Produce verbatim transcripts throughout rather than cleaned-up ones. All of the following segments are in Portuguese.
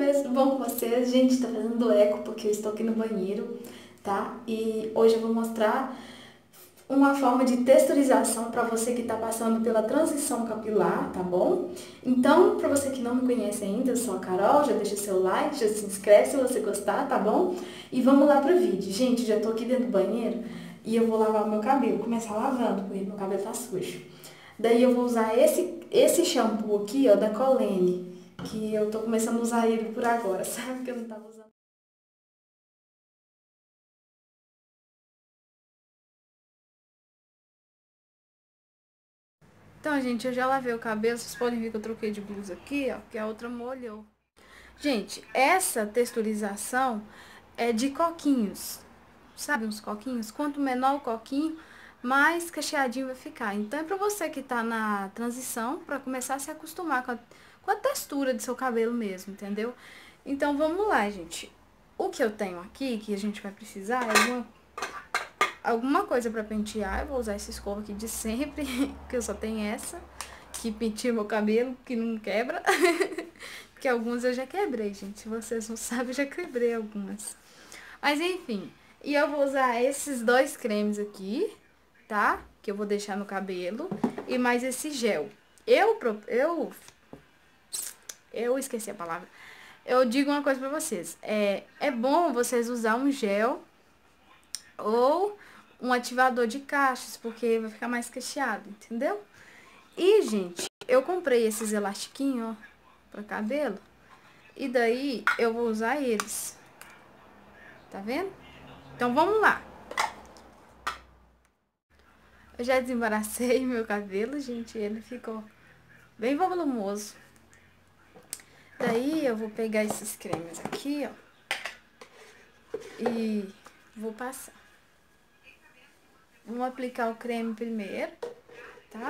beleza? Tudo bom com vocês? Gente, tá fazendo eco porque eu estou aqui no banheiro, tá? E hoje eu vou mostrar uma forma de texturização para você que está passando pela transição capilar, tá bom? Então, para você que não me conhece ainda, eu sou a Carol, já deixa seu like, já se inscreve se você gostar, tá bom? E vamos lá pro vídeo. Gente, já tô aqui dentro do banheiro e eu vou lavar o meu cabelo, começar lavando, porque meu cabelo tá sujo. Daí eu vou usar esse, esse shampoo aqui, ó, da Colene, que eu tô começando a usar ele por agora, sabe? Que eu não tava usando. Então, gente, eu já lavei o cabelo, vocês podem ver que eu troquei de blusa aqui, ó, que a outra molhou. Gente, essa texturização é de coquinhos, sabe uns coquinhos? Quanto menor o coquinho, mais cacheadinho vai ficar. Então, é pra você que tá na transição, pra começar a se acostumar com a, com a textura do seu cabelo mesmo, entendeu? Então, vamos lá, gente. O que eu tenho aqui, que a gente vai precisar, é uma alguma coisa pra pentear. Eu vou usar essa escova aqui de sempre, porque eu só tenho essa, que penteia meu cabelo, que não quebra. Porque algumas eu já quebrei, gente. Se vocês não sabem, eu já quebrei algumas. Mas enfim, e eu vou usar esses dois cremes aqui, tá? Que eu vou deixar no cabelo. E mais esse gel. Eu, eu, eu esqueci a palavra. Eu digo uma coisa pra vocês. É, é bom vocês usar um gel ou um ativador de cachos, porque vai ficar mais cacheado, entendeu? E, gente, eu comprei esses elastiquinhos, ó, pra cabelo. E daí eu vou usar eles. Tá vendo? Então vamos lá. Eu já desembaracei meu cabelo, gente. Ele ficou bem volumoso. Daí eu vou pegar esses cremes aqui, ó. E vou passar. Vamos aplicar o creme primeiro, tá?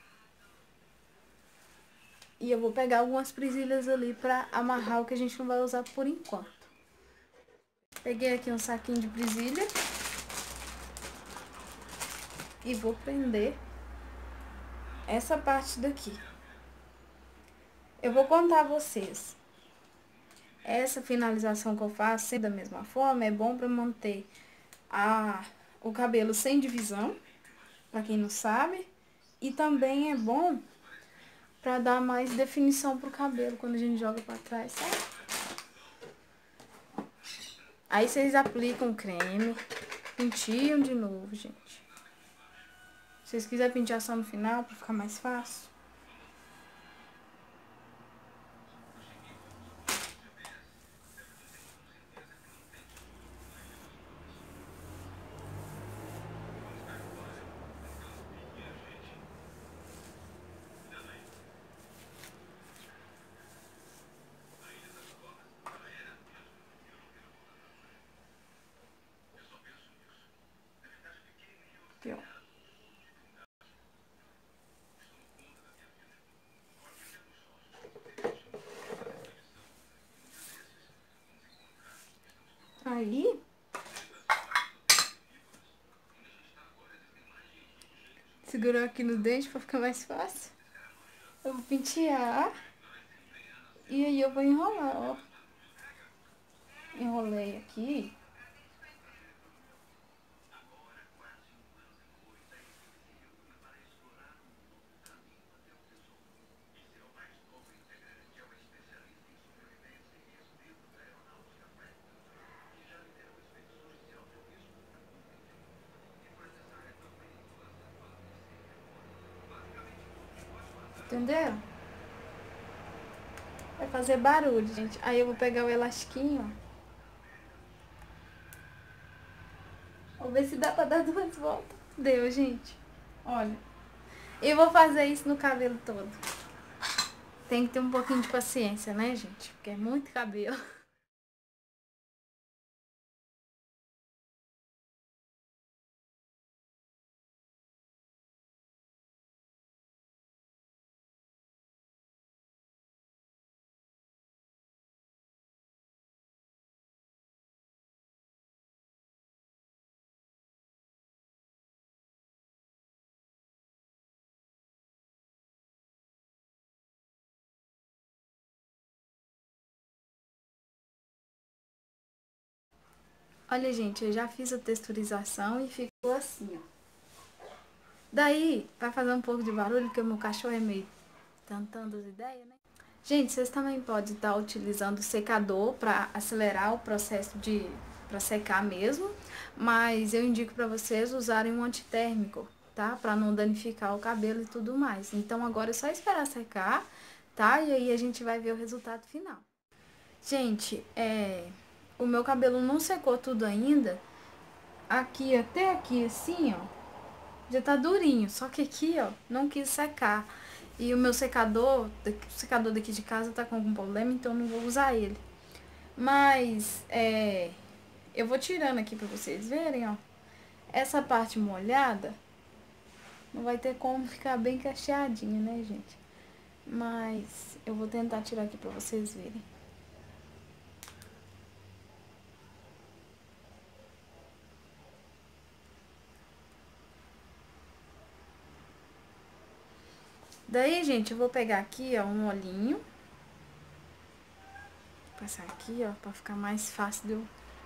E eu vou pegar algumas presilhas ali pra amarrar o que a gente não vai usar por enquanto. Peguei aqui um saquinho de presilha. E vou prender essa parte daqui. Eu vou contar a vocês. Essa finalização que eu faço, sempre da mesma forma, é bom pra manter a, o cabelo sem divisão, pra quem não sabe. E também é bom pra dar mais definição pro cabelo quando a gente joga pra trás, sabe? Aí vocês aplicam o creme, penteam de novo, gente. Se vocês quiserem pentear só no final, pra ficar mais fácil. Aqui, ó. Aí, segurou aqui no dente pra ficar mais fácil. Eu vou pentear. E aí eu vou enrolar, ó. Enrolei aqui. Entendeu? Vai fazer barulho, gente. Aí eu vou pegar o elastiquinho, ó. Vou ver se dá pra dar duas voltas. Deu, gente. Olha. E vou fazer isso no cabelo todo. Tem que ter um pouquinho de paciência, né, gente? Porque é muito cabelo. Olha, gente, eu já fiz a texturização e ficou assim, ó. Daí, vai fazer um pouco de barulho, porque o meu cachorro é meio tentando as ideias, né? Gente, vocês também podem estar utilizando o secador para acelerar o processo de para secar mesmo, mas eu indico para vocês usarem um antitérmico, tá? Para não danificar o cabelo e tudo mais. Então agora é só esperar secar, tá? E aí a gente vai ver o resultado final. Gente, é, o meu cabelo não secou tudo ainda. Aqui, até aqui assim, ó, já tá durinho. Só que aqui, ó, não quis secar. E o meu secador, o secador daqui de casa tá com algum problema, então eu não vou usar ele. Mas, é, eu vou tirando aqui pra vocês verem, ó. Essa parte molhada, não vai ter como ficar bem cacheadinha, né, gente? Mas eu vou tentar tirar aqui pra vocês verem. Daí, gente, eu vou pegar aqui, ó, um olhinho. Vou passar aqui, ó, pra ficar mais fácil de eu...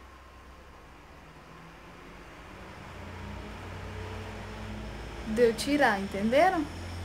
de eu tirar, entenderam?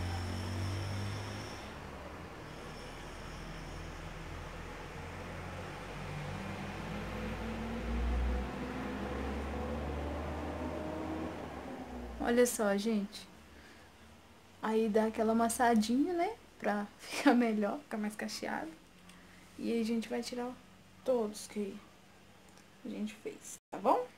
Olha só, gente. Aí dá aquela amassadinha, né? Pra ficar melhor, ficar mais cacheado. E aí a gente vai tirar todos que a gente fez, tá bom?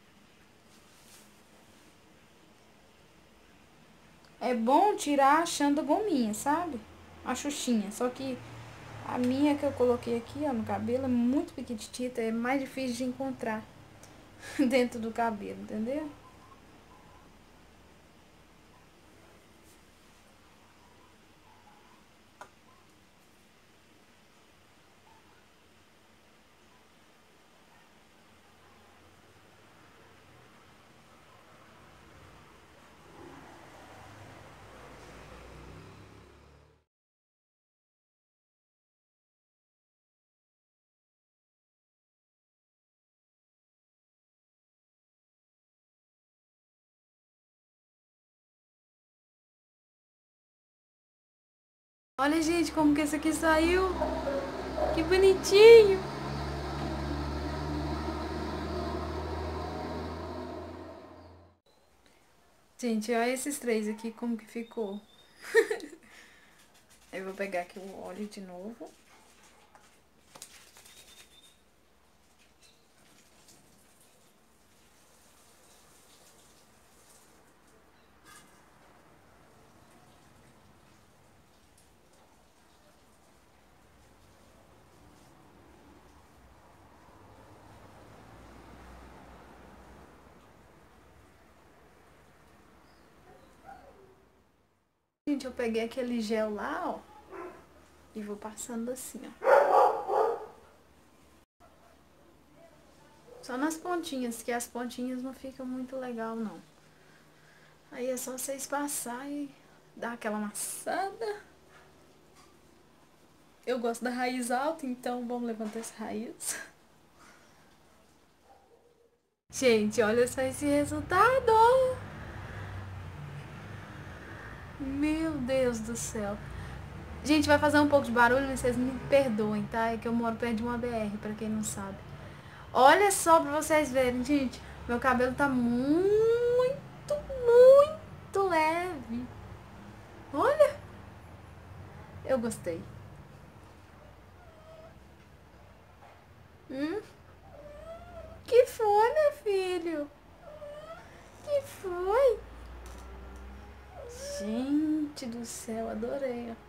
É bom tirar achando a gominha, sabe? A xuxinha. Só que a minha que eu coloquei aqui, ó, no cabelo é muito pequitita, é mais difícil de encontrar dentro do cabelo, entendeu? Olha, gente, como que esse aqui saiu. Que bonitinho. Gente, olha esses três aqui, como que ficou. Eu vou pegar aqui o óleo de novo. Gente, eu peguei aquele gel lá, ó. E vou passando assim, ó. Só nas pontinhas, que as pontinhas não ficam muito legal, não. Aí é só vocês passar e dar aquela amassada. Eu gosto da raiz alta, então vamos levantar essa raiz. Gente, olha só esse resultado. Meu Deus do céu. Gente, vai fazer um pouco de barulho, vocês me perdoem, tá? É que eu moro perto de uma B R, pra quem não sabe. Olha só pra vocês verem, gente. Meu cabelo tá muito, muito leve. Olha. Eu gostei. Hum? Que foi, meu filho? Que foi? Gente do céu, adorei, ó.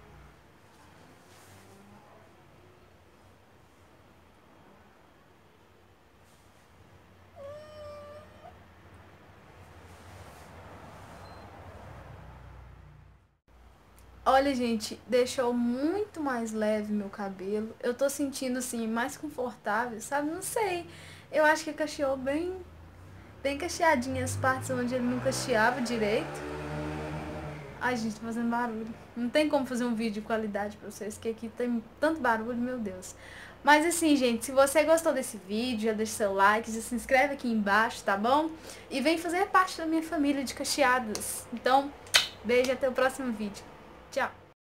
Olha, gente, deixou muito mais leve meu cabelo. Eu tô sentindo, assim, mais confortável, sabe? Não sei. Eu acho que cacheou bem, bem cacheadinho as partes onde ele não cacheava direito. Ai, gente, tô fazendo barulho. Não tem como fazer um vídeo de qualidade pra vocês, que aqui tem tanto barulho, meu Deus. Mas assim, gente, se você gostou desse vídeo, já deixa seu like, já se inscreve aqui embaixo, tá bom? E vem fazer parte da minha família de Cacheadas. Então, beijo e até o próximo vídeo. Tchau!